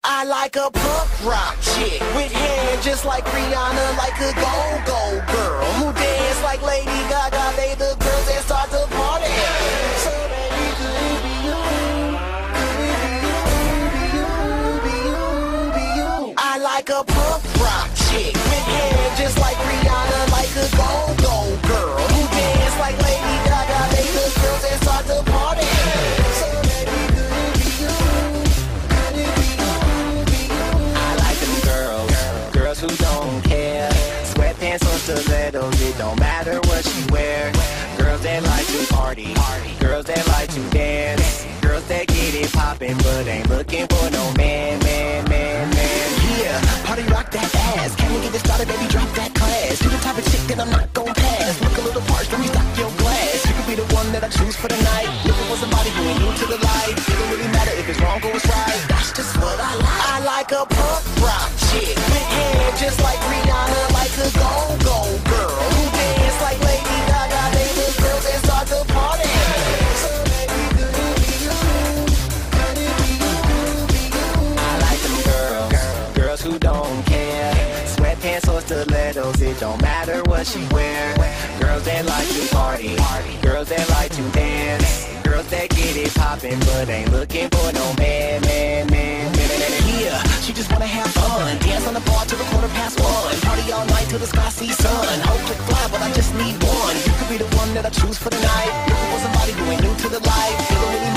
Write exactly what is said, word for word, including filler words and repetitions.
I like a punk rock chick with hair just like Rihanna, like a go-go girl who dance like Lady Gaga. They the girls that start the party. So baby, could it be you? Could it be you? Be you? Be you? Be you? I like a punk rock chick with hair just like Rihanna, like a go-go girl who dance like Lady Gaga. They the girls that start the party. So baby, could it be you? Could it be you? Girls who don't care, sweatpants or stilettos, it don't matter what you wear. Girls that like to party, girls that like to dance, girls that get it poppin' but ain't looking for no man, man, man, man. Yeah, party rock that ass. Can we get it started, baby? Drop that class. You the type of chick that I'm not gon' pass. Look a little parched, let me stop your glass. You could be the one that I choose for the night. Looking for somebody who ain't new to the light. It don't really matter if it's wrong or it's right. That's just what I like. I like a punk rock chick with hair just like Rihanna, like a go-go girl who dance like Lady Gaga. They the girls that start the party. So baby, could it be you? Could it be you? Be you? I like them girls, girls who don't care, sweatpants or stilettos, it don't matter what she wear. Girls that like to party, girls that like to dance, girls that get it poppin' but ain't looking for no man, man, man, man, man. Yeah, she just wanna have fun. Dance on the bar till the quarter past one. Party all night till the sky sees sun. Hope to fly, but I just need one. You could be the one that I choose for the night. Looking for somebody who ain't new to the life. It don't really